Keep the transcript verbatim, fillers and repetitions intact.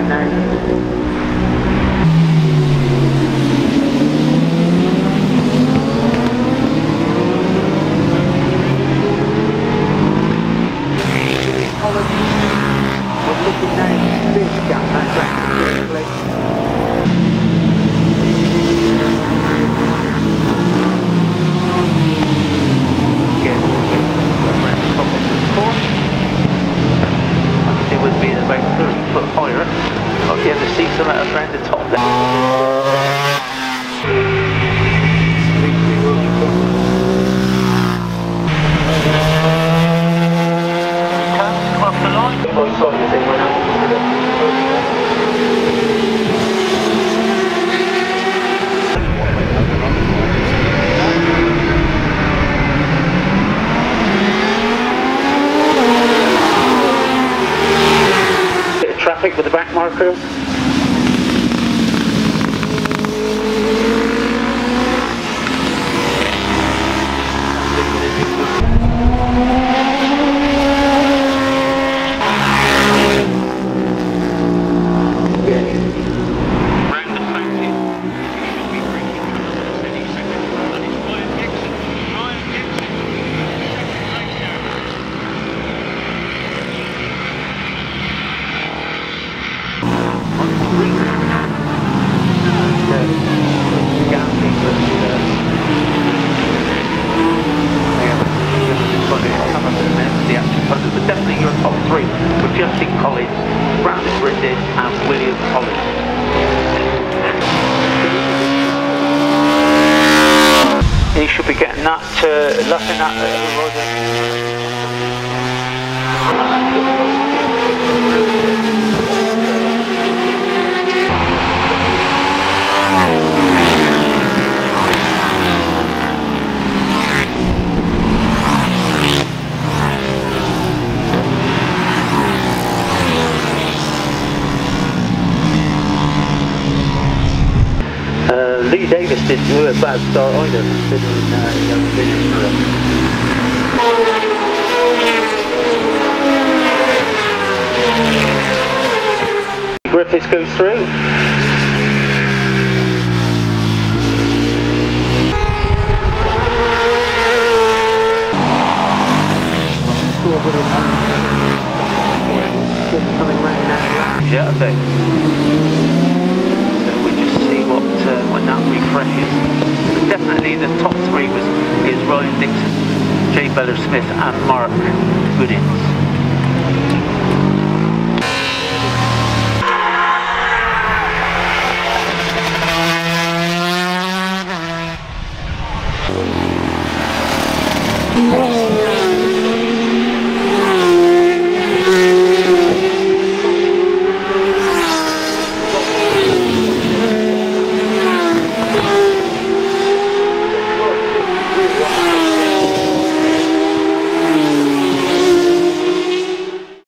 round now. We're looking down this gap, that's actually again, around the top of the course. I can see with me at about thirty foot higher. I'll be able to see some of it around the top there. Cross the line. Oh, sorry, they went out. Bit of traffic with the back markers. But definitely your top three were Justin Collins, Brandon Bridges and William Collins. He should be getting that, uh, laughing at the Uh, Lee Davis didn't do a bad start either, considering uh, he hasn't been in for it. Griffiths goes through. Yeah, I think. Uh, when that refreshes. But definitely the top three was is Ryan Dixon, Jay Beller Smith and Mark Goodins.